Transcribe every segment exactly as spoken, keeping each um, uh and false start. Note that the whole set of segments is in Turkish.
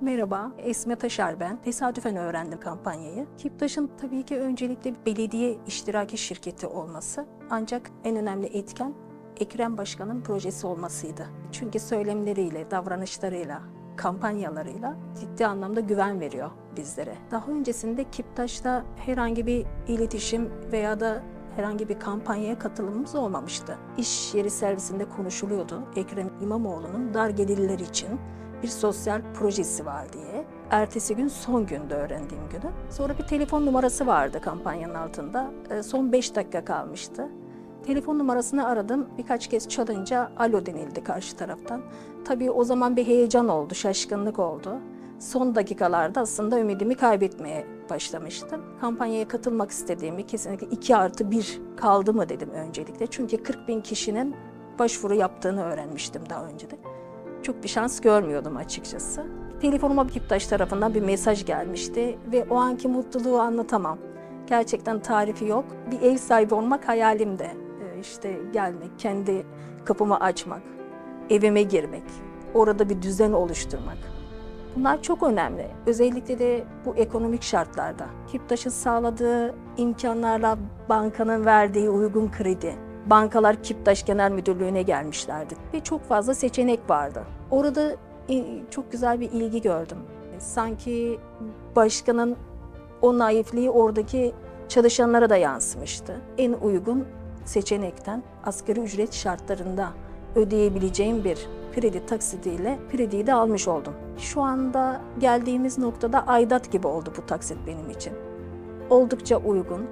Merhaba, Esme Taşar ben. Tesadüfen öğrendim kampanyayı. Kiptaş'ın tabii ki öncelikle belediye iştiraki şirketi olması. Ancak en önemli etken Ekrem Başkan'ın projesi olmasıydı. Çünkü söylemleriyle, davranışlarıyla, kampanyalarıyla ciddi anlamda güven veriyor bizlere. Daha öncesinde Kiptaş'ta herhangi bir iletişim veya da herhangi bir kampanyaya katılımımız olmamıştı. İş yeri servisinde konuşuluyordu. Ekrem İmamoğlu'nun dar gelirler için bir sosyal projesi var diye. Ertesi gün son günde öğrendiğim günü. Sonra bir telefon numarası vardı kampanyanın altında. Son beş dakika kalmıştı. Telefon numarasını aradım. Birkaç kez çalınca alo denildi karşı taraftan. Tabii o zaman bir heyecan oldu, şaşkınlık oldu. Son dakikalarda aslında ümidimi kaybetmeye başlamıştım. Kampanyaya katılmak istediğimi kesinlikle iki artı bir kaldı mı dedim öncelikle. Çünkü kırk bin kişinin başvuru yaptığını öğrenmiştim daha önce de. Çok bir şans görmüyordum açıkçası. Telefonuma Kiptaş tarafından bir mesaj gelmişti ve o anki mutluluğu anlatamam. Gerçekten tarifi yok. Bir ev sahibi olmak hayalimde. İşte gelmek, kendi kapımı açmak, evime girmek, orada bir düzen oluşturmak. Bunlar çok önemli. Özellikle de bu ekonomik şartlarda. Kiptaş'ın sağladığı imkanlarla bankanın verdiği uygun kredi. Bankalar Kiptaş Genel Müdürlüğü'ne gelmişlerdi ve çok fazla seçenek vardı. Orada çok güzel bir ilgi gördüm. Sanki başkanın o naifliği oradaki çalışanlara da yansımıştı. En uygun seçenekten asgari ücret şartlarında ödeyebileceğim bir kredi taksidiyle krediyi de almış oldum. Şu anda geldiğimiz noktada aidat gibi oldu bu taksit benim için. Oldukça uygun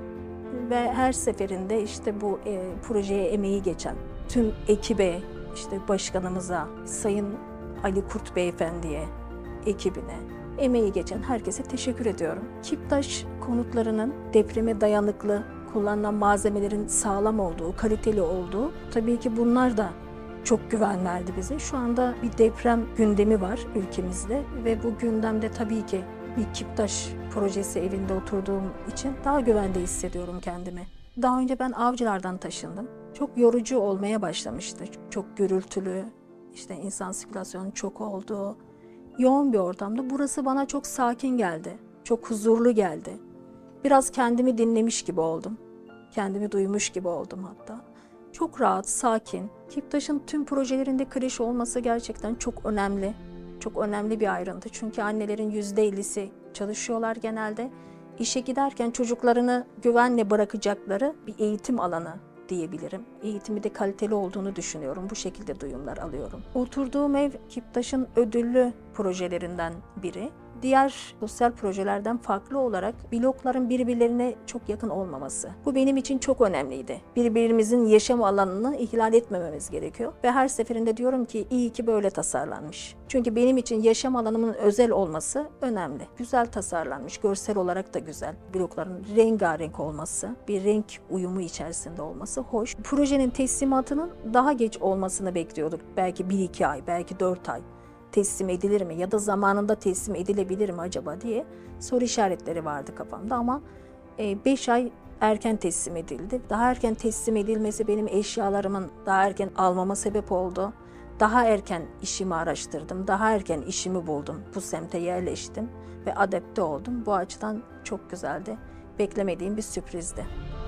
ve her seferinde işte bu e, projeye emeği geçen tüm ekibe, işte başkanımıza, Sayın Ali Kurt Beyefendi'ye, ekibine, emeği geçen herkese teşekkür ediyorum. Kiptaş konutlarının depreme dayanıklı, kullanılan malzemelerin sağlam olduğu, kaliteli olduğu, tabii ki bunlar da çok güven verdi bize. Şu anda bir deprem gündemi var ülkemizde ve bu gündemde tabii ki bir Kiptaş projesi evinde oturduğum için daha güvende hissediyorum kendimi. Daha önce ben Avcılar'dan taşındım. Çok yorucu olmaya başlamıştı. Çok gürültülü, işte insan sirkülasyonu çok olduğu, yoğun bir ortamda. Burası bana çok sakin geldi, çok huzurlu geldi. Biraz kendimi dinlemiş gibi oldum. Kendimi duymuş gibi oldum hatta. Çok rahat, sakin. Kiptaş'ın tüm projelerinde kreş olması gerçekten çok önemli. Çok önemli bir ayrıntı. Çünkü annelerin yüzde ellisi çalışıyorlar genelde. İşe giderken çocuklarını güvenle bırakacakları bir eğitim alanı diyebilirim. Eğitimi de kaliteli olduğunu düşünüyorum. Bu şekilde duyumlar alıyorum. Oturduğum ev Kiptaş'ın ödüllü projelerinden biri. Diğer sosyal projelerden farklı olarak blokların birbirlerine çok yakın olmaması. Bu benim için çok önemliydi. Birbirimizin yaşam alanını ihlal etmememiz gerekiyor. Ve her seferinde diyorum ki iyi ki böyle tasarlanmış. Çünkü benim için yaşam alanımın özel olması önemli. Güzel tasarlanmış, görsel olarak da güzel. Blokların rengarenk olması, bir renk uyumu içerisinde olması hoş. Projenin teslimatının daha geç olmasını bekliyorduk. Belki bir iki ay, belki dört ay. Teslim edilir mi ya da zamanında teslim edilebilir mi acaba diye soru işaretleri vardı kafamda ama beş ay erken teslim edildi. Daha erken teslim edilmesi benim eşyalarımın daha erken almama sebep oldu. Daha erken işimi araştırdım, daha erken işimi buldum. Bu semte yerleştim ve adapte oldum. Bu açıdan çok güzeldi. Beklemediğim bir sürprizdi.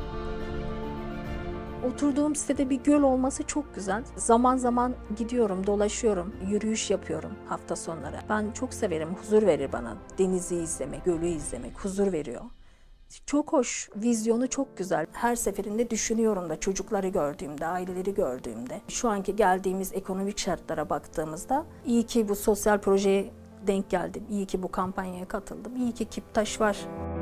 Oturduğum sitede bir göl olması çok güzel. Zaman zaman gidiyorum, dolaşıyorum, yürüyüş yapıyorum hafta sonları. Ben çok severim, huzur verir bana. Denizi izlemek, gölü izlemek huzur veriyor. Çok hoş, vizyonu çok güzel. Her seferinde düşünüyorum da çocukları gördüğümde, aileleri gördüğümde. Şu anki geldiğimiz ekonomik şartlara baktığımızda iyi ki bu sosyal projeye denk geldim, iyi ki bu kampanyaya katıldım, iyi ki Kiptaş var.